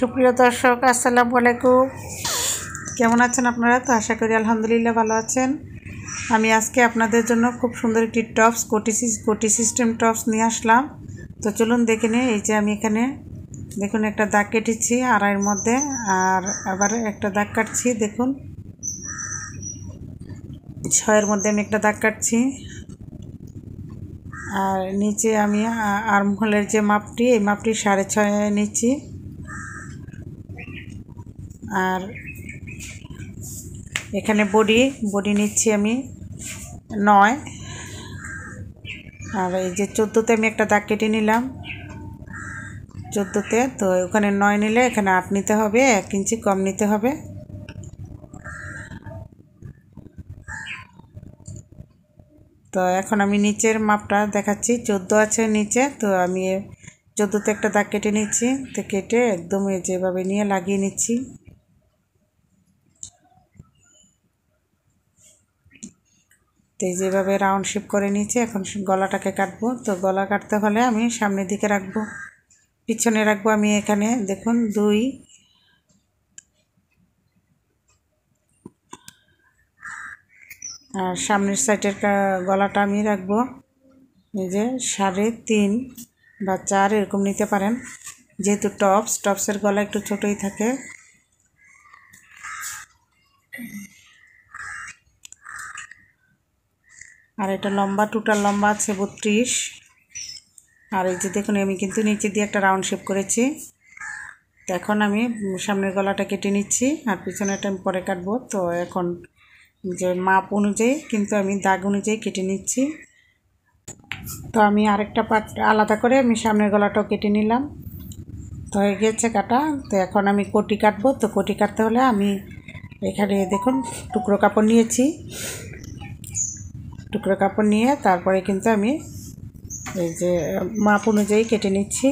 সুপ্রিয় দর্শক আসসালামু আলাইকুম। কেমন আছেন আপনারা? তো আশা করি আলহামদুলিল্লাহ ভালো আছেন। আমি আজকে আপনাদের জন্য খুব সুন্দর একটি টপস কোটি সিস্টেম টপস নিয়ে আসলাম। তো চলুন দেখে নিই। এই যে আমি এখানে দেখুন একটা দাগ কেটেছি আড়াইয়ের মধ্যে, আর আবার একটা দাগ কাটছি। দেখুন 6-এর মধ্যে আমি একটা দাগ কাটছি। আর নিচে আমি আর্মহোলের যে মাপটি, এই মাপটি 6.5 নিচ্ছি। আর এখানে বডি নিচ্ছি আমি 9। আর এই যে 14তে আমি একটা দাগ কেটে নিলাম 14তে। তো ওখানে 9 নিলে এখানে 8 নিতে হবে, 1 ইঞ্চি কম নিতে হবে। তো এখন আমি নিচের মাপটা দেখাচ্ছি। 14 আছে নিচে, তো আমি 14তে একটা দাগ কেটে নিচ্ছি। তো কেটে একদম যেভাবে নিয়ে লাগিয়ে নিচ্ছি। তো যেভাবে রাউন্ড শেপ করে নিচ্ছি। এখন গলাটাকে কাটবো। তো গলা কাটতে হলে আমি সামনের দিকে রাখবো, পিছনে রাখবো। আমি এখানে দেখুন 2, আর সামনের সাইডের গলাটা আমি রাখবো এই যে 3.5 বা 4 এরকম নিতে পারেন, যেহেতু টপসের গলা একটু ছোটই থাকে। আর এটা লম্বা, টোটাল লম্বা আছে 32। আর এই যে দেখুন আমি কিন্তু নিচে দিয়ে একটা রাউন্ড শেপ করেছি। তো এখন আমি সামনের গলাটা কেটে নিচ্ছি, আর পিছনেটা আমি পরে কাটবো। তো এখন যে মাপ অনুযায়ী কিন্তু আমি দাগ অনুযায়ী কেটে নিচ্ছি। তো আমি আরেকটা পার্ট আলাদা করে আমি সামনের গলাটাও কেটে নিলাম। তো হয়ে গিয়েছে কাটা। তো এখন আমি কোটি কাটবো। তো কোটি কাটতে হলে আমি এখানে দেখুন টুকরো কাপড় নিয়েছি। টুকরো কাপড় নিয়ে তারপরে কিন্তু আমি এই যে মাপ অনুযায়ী কেটে নিচ্ছি।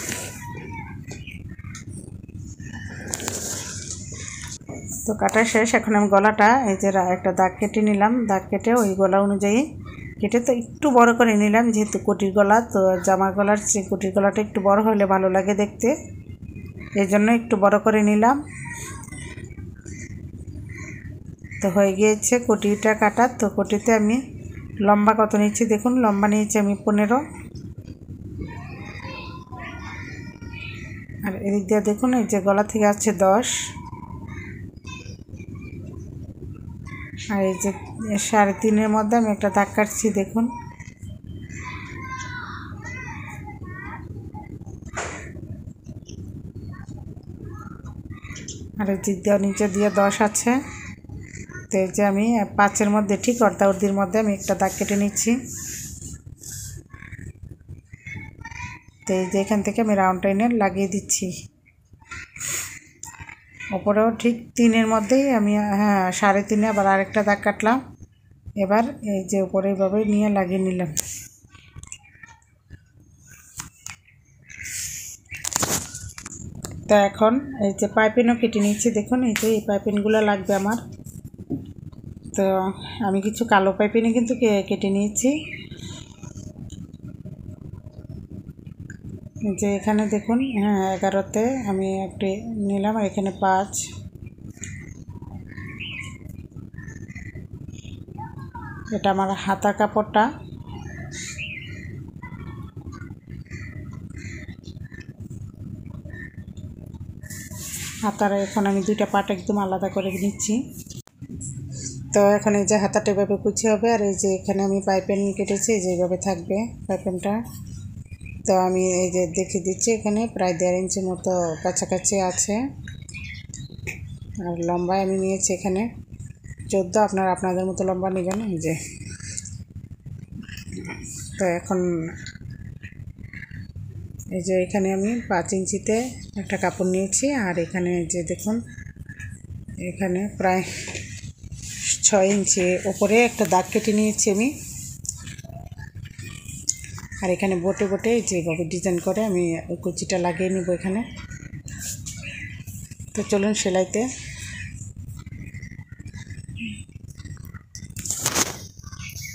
তো কাটা শেষ। এখন আমি গলাটা এই যে একটা দাগ কেটে নিলাম। দাগ কেটে ওই গলা অনুযায়ী কেটে তো একটু বড় করে নিলাম, যেহেতু কোটির গলা। তো জামার গলার চেয়ে কোটির গলাটা একটু বড় হলে ভালো লাগে দেখতে, এই জন্য একটু বড় করে নিলাম। তো হয়ে গিয়েছে কোটিটা কাটা। তো কোটিতে আমি লম্বা কত নিচ্ছি দেখুন। লম্বা নিয়েছি আমি 15। আর এদিক দিয়ে দেখুন এই যে গলা থেকে আছে 10। আর এই যে 3.5-এর মধ্যে আমি একটা দাগ কাটছি দেখুন। আর এই দিক দিয়ে নিচে দিয়ে 10 আছে। তো এই যে আমি 5-এর মধ্যে ঠিক অর্ধাঅর্ধির মধ্যে আমি একটা দাগ কেটে নিচ্ছি। তো এই যে এখান থেকে আমি রাউন্ড টাইনে লাগিয়ে দিচ্ছি। ওপরেও ঠিক 3-এর মধ্যেই আমি 3.5-এ আবার আরেকটা দাগ কাটলাম। এবার এই যে উপরে এইভাবে নিয়ে লাগিয়ে নিলাম। তো এখন এই যে পাইপিনও কেটে নিচ্ছি দেখুন। এই যে এই পাইপিনগুলো লাগবে আমার। তো আমি কিছু কালো পাইপিনে কিন্তু কেটে নিয়েছি। যে এখানে দেখুন 11তে আমি একটি নিলাম, আর এখানে 5। এটা আমার হাতা কাপড়টা। হাতার এখন আমি 2টা পার্ট একদম আলাদা করে নিচ্ছি। তো এখন এই যে হাতাটা এভাবে কুচি হবে, আর এই যে এখানে আমি পাইপিন কেটেছি, এই যে এইভাবে থাকবে পাইপিনটা। তো আমি এই যে দেখিয়ে দিচ্ছি, এখানে প্রায় 1.5 ইঞ্চি মতো কাছাকাছি আছে। আর লম্বায় আমি নিয়েছি এখানে 14। আপনাদের মতো লম্বা নেবেন। এই যে তো এখন এই যে এখানে আমি 5 ইঞ্চিতে একটা কাপড় নিয়েছি। আর এখানে যে দেখুন এখানে প্রায় 6 ইঞ্চি ওপরে একটা দাগ কেটে নিয়েছি আমি। আর এখানে বোটে যেভাবে ডিজাইন করে আমি ওই কুচিটা লাগিয়ে নিব এখানে। তো চলুন সেলাইতে।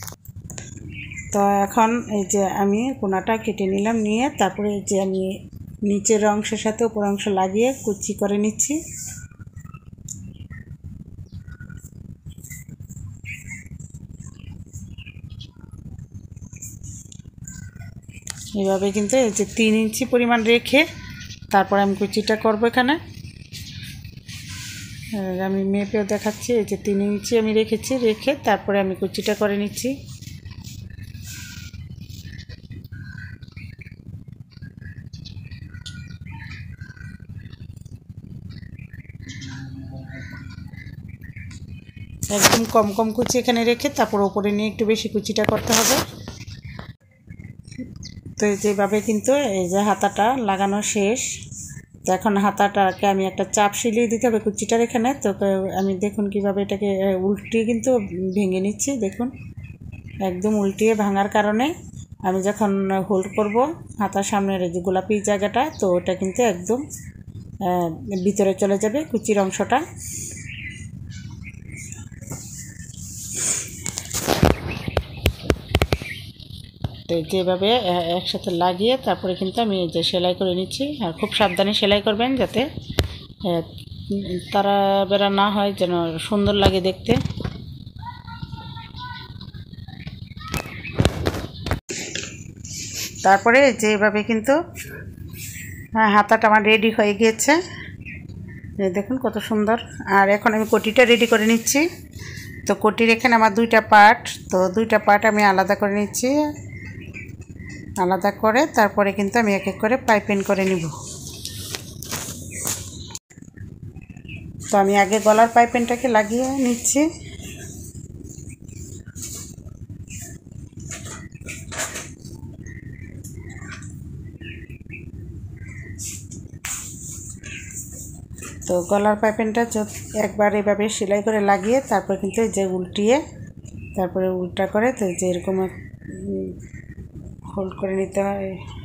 তো এখন এই যে আমি কোনাটা কেটে নিলাম, নিয়ে তারপরে এই যে আমি নিচের অংশের সাথে উপর অংশ লাগিয়ে কুচি করে নিচ্ছি। এভাবে কিন্তু এই যে 3 ইঞ্চি পরিমাণ রেখে তারপর আমি কুচিটা করব। এখানে আমি মেপেও দেখাচ্ছি। এই যে 3 ইঞ্চি আমি রেখেছি, রেখে তারপরে আমি কুচিটা করে নিচ্ছি। একদম কম কম কুচি এখানে রেখে তারপর উপরে নিয়ে একটু বেশি কুচিটা করতে হবে। তো যেভাবে কিন্তু এই যে হাতাটা লাগানো শেষ। তো এখন হাতাটাকে আমি একটা চাপ সিলিয়ে দিতে হবে কুচিটার এখানে। তো আমি দেখুন কিভাবে এটাকে উল্টিয়ে কিন্তু ভেঙে নিচ্ছি। দেখুন একদম উল্টিয়ে ভাঙার কারণে আমি যখন হোল্ড করব হাতার সামনের এই যে গোলাপি জায়গাটা, তো ওটা কিন্তু একদম ভিতরে চলে যাবে কুচির অংশটা। তো যেভাবে একসাথে লাগিয়ে তারপরে কিন্তু আমি এই যে সেলাই করে নিচ্ছি। আর খুব সাবধানে সেলাই করবেন যাতে তারা বেড়া না হয়, যেন সুন্দর লাগে দেখতে। তারপরে যেভাবে কিন্তু হাতাটা আমার রেডি হয়ে গিয়েছে, দেখুন কত সুন্দর। আর এখন আমি কোটিটা রেডি করে নিচ্ছি। তো কোটির এখানে আমার 2টা পার্ট, তো 2টা পার্ট আমি আলাদা করে নিচ্ছি। আলাদা করে তারপরে কিন্তু আমি এক এক করে পাইপিং করে নিব। তো আমি আগে গলার পাইপিংটাকে লাগিয়ে নিচ্ছি। তো গলার পাইপিংটা একবার এভাবে সেলাই করে লাগিয়ে তারপর কিন্তু যে উল্টিয়ে তারপরে উল্টা করে তো যে এরকম হোল্ড করে নিতে হয়,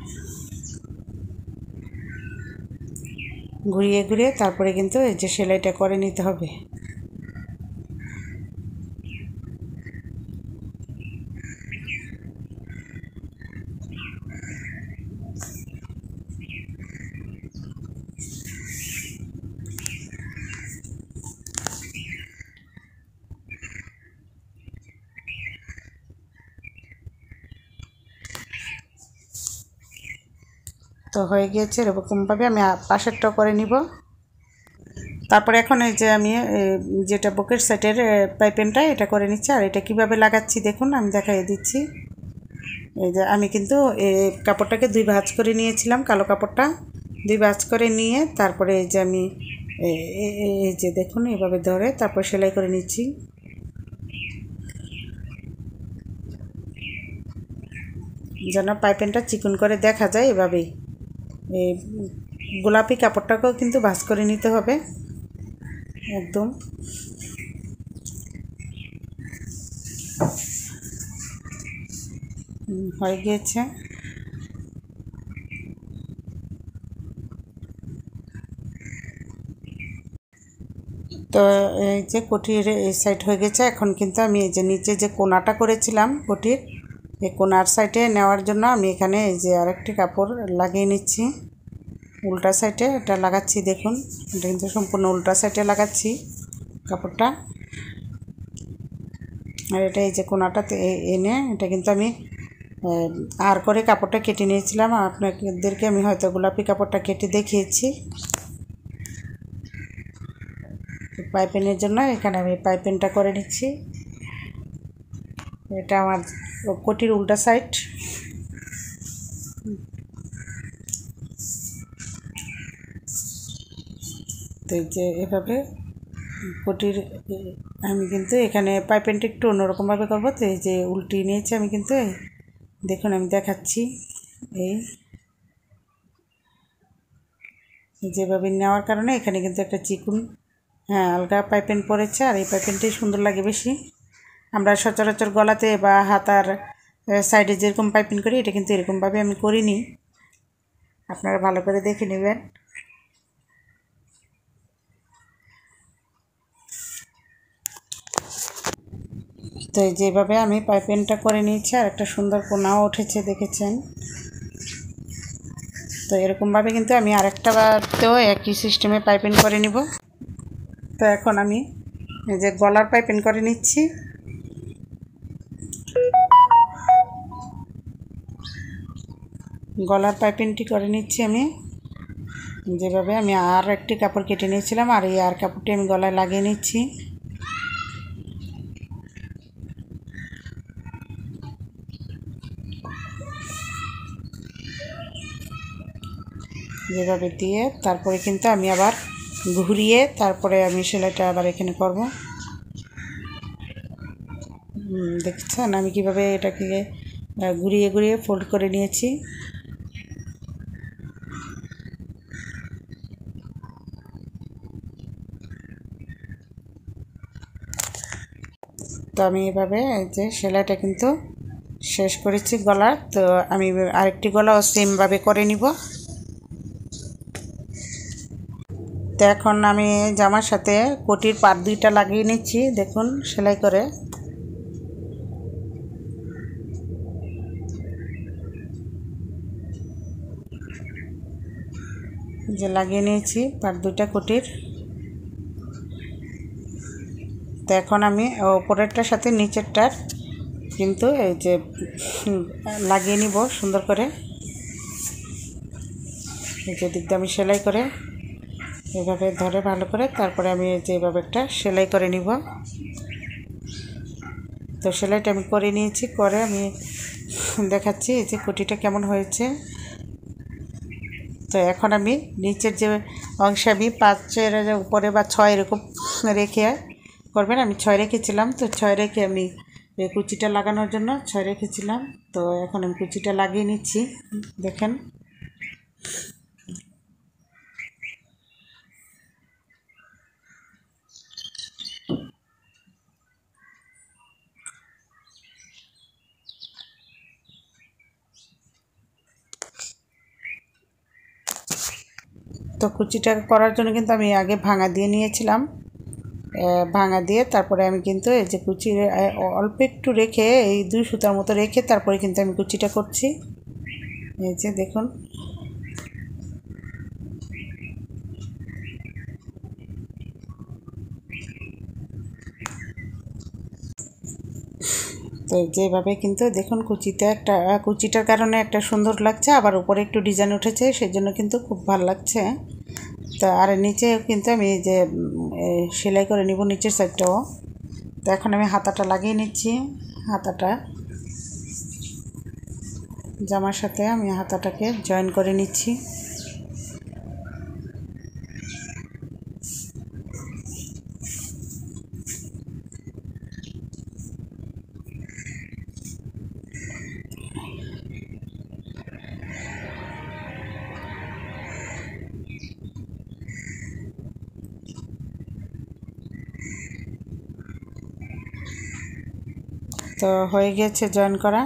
ঘুরিয়ে ঘুরিয়ে তারপরে কিন্তু এই যে সেলাইটা করে নিতে হবে। তো হয়ে গিয়েছে, এরকমভাবে আমি পাশেরটাও করে নিব। তারপরে এখন এই যে আমি যেটা বুকের সাইডের পাইপিংটা এটা করে নিচ্ছি। আর এটা কিভাবে লাগাচ্ছি দেখুন, আমি দেখাই দিচ্ছি। এই যে আমি কিন্তু কাপড়টাকে 2 ভাঁজ করে নিয়েছিলাম, কালো কাপড়টা 2 ভাঁজ করে নিয়ে তারপরে এই যে আমি এই যে দেখুন এভাবে ধরে তারপর সেলাই করে নিচ্ছি। যেন পাইপিংটা চিকন করে দেখা যায় এভাবেই। এই গোলাপি কাপড়টাকেও কিন্তু ভাঁজ করে নিতে হবে একদম। হয়ে গিয়েছে। তো এই যে কোটির এই সাইড হয়ে গেছে। এখন কিন্তু আমি এই যে নিচে যে কোনাটা করেছিলাম কোটির, এই কোনার সাইডে নেওয়ার জন্য আমি এখানে এই যে আরেকটি কাপড় লাগিয়ে নিচ্ছি। উল্টা সাইডে এটা লাগাচ্ছি, দেখুন এটা কিন্তু সম্পূর্ণ উল্টা সাইডে লাগাচ্ছি কাপড়টা। আর এটা এই যে কোনাটাতে এনে এটা কিন্তু আমি আর করে কাপড়টা কেটে নিয়েছিলাম। আপনাদেরকে আমি হয়তো গোলাপি কাপড়টা কেটে দেখিয়েছি পাইপিংয়ের জন্য। এখানে আমি পাইপিংটা করে নিচ্ছি। এটা আমার কোটির উল্টা সাইড। তো এই যে এভাবে কোটির আমি কিন্তু এখানে পাইপিংটা একটু অন্যরকমভাবে করবো। তো এই যে উল্টিয়ে নিয়েছি আমি কিন্তু, দেখুন আমি দেখাচ্ছি। যেভাবে নেওয়ার কারণে এখানে কিন্তু একটা চিকুন আলগা পাইপিং পড়েছে। আর এই পাইপিংটাই সুন্দর লাগে বেশি। আমরা সচরাচর গলাতে বা হাতার সাইডে যেরকম পাইপিং করি এটা কিন্তু এরকমভাবে আমি করিনি, আপনারা ভালো করে দেখে নেবেন। তো যেভাবে আমি পাইপিংটা করে নিয়েছি আর একটা সুন্দর কোনাও উঠেছে দেখেছেন। তো এরকমভাবে কিন্তু আমি আরেকটাতেও একই সিস্টেমে পাইপিং করে নিব। তো এখন আমি এই যে গলার পাইপিং করে নিচ্ছি। গলার পাইপিংটি করে নিচ্ছি আমি যেভাবে আমি আর একটি কাপড় কেটে নিয়েছিলাম, আর এই আর কাপড়টি আমি গলায় লাগিয়ে নিচ্ছি। যেভাবে দিয়ে তারপরে কিন্তু আমি আবার ঘুরিয়ে তারপরে আমি সেলাইটা আবার এখানে করব। দেখছেন আমি কিভাবে এটাকে ঘুরিয়ে ঘুরিয়ে ফোল্ড করে নিয়েছি। তো আমি এভাবে এই যে সেলাইটা কিন্তু শেষ করেছি গলার। তো আমি আরেকটি গলাও সেমভাবে করে নিব। তো এখন আমি জামার সাথে কোটির পাট দুইটা লাগিয়ে নিচ্ছি, দেখুন সেলাই করে। যে লাগিয়ে নিয়েছি পাট দুইটা কোটির। তো এখন আমি উপরেরটার সাথে নিচেরটার কিন্তু এই যে লাগিয়ে নিব সুন্দর করে। এই যে দিকটা আমি সেলাই করে এভাবে ধরে ভালো করে তারপরে আমি এই যে এভাবে একটা সেলাই করে নিব। তো সেলাইটা আমি করে নিয়েছি, করে আমি দেখাচ্ছি এই যে কোটিটা কেমন হয়েছে। তো এখন আমি নিচের যে অংশে আমি 5-এর উপরে বা 6 এরকম রেখে করবেন। আমি 6 রেখেছিলাম, তো 6 রেখে আমি এই কুচিটা লাগানোর জন্য 6 রেখেছিলাম। তো এখন আমি কুচিটা লাগিয়ে নিচ্ছি, দেখেন। তো কুচিটা করার জন্য কিন্তু আমি আগে ভাঙা দিয়ে নিয়েছিলাম। ভাঙা দিয়ে তারপরে আমি কিন্তু এই যে কুচি অল্প একটু রেখে এই 2 সুতার মতো রেখে তারপরে কিন্তু আমি কুচিটা করছি। এই যে দেখুন। তো যেভাবে কিন্তু দেখুন কুচিটার কারণে একটা সুন্দর লাগছে, আবার উপরে একটু ডিজাইন উঠেছে, সেজন্য কিন্তু খুব ভালো লাগছে। তো আর নিচে কিন্তু আমি এই যে সেলাই করে নিব নিচের সাইডটাও। তো এখন আমি হাতাটা লাগিয়ে নিচ্ছি। হাতাটা জামার সাথে আমি হাতাটাকে জয়েন করে নিচ্ছি। তো হয়ে গেছে জয়েন করা।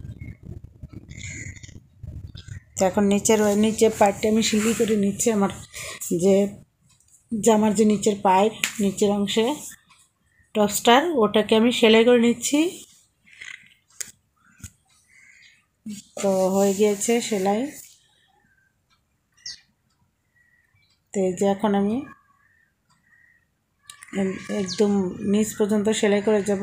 তো এখন নিচের পাইপটা আমি সেলাই করে নিচ্ছি। আমার যে জামার যে নিচের পাইপ, নিচের অংশে টপস্টার, ওটাকে আমি সেলাই করে নিচ্ছি। তো হয়ে গিয়েছে সেলাই। তো এই যে এখন আমি একদম নিচ পর্যন্ত সেলাই করে যাব।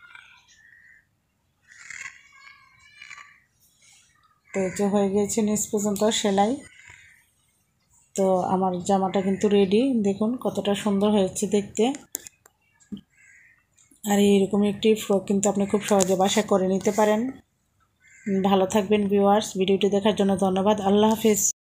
তো এই যে হয়ে গিয়েছে নিচ পর্যন্ত সেলাই। তো আমার জামাটা কিন্তু রেডি, দেখুন কতটা সুন্দর হয়েছে দেখতে। আর এইরকম একটি ফ্রক কিন্তু আপনি খুব সহজে বাসায় করে নিতে পারেন। ভালো থাকবেন ভিউয়ার্স, ভিডিওটি দেখার জন্য ধন্যবাদ। আল্লাহ হাফেজ।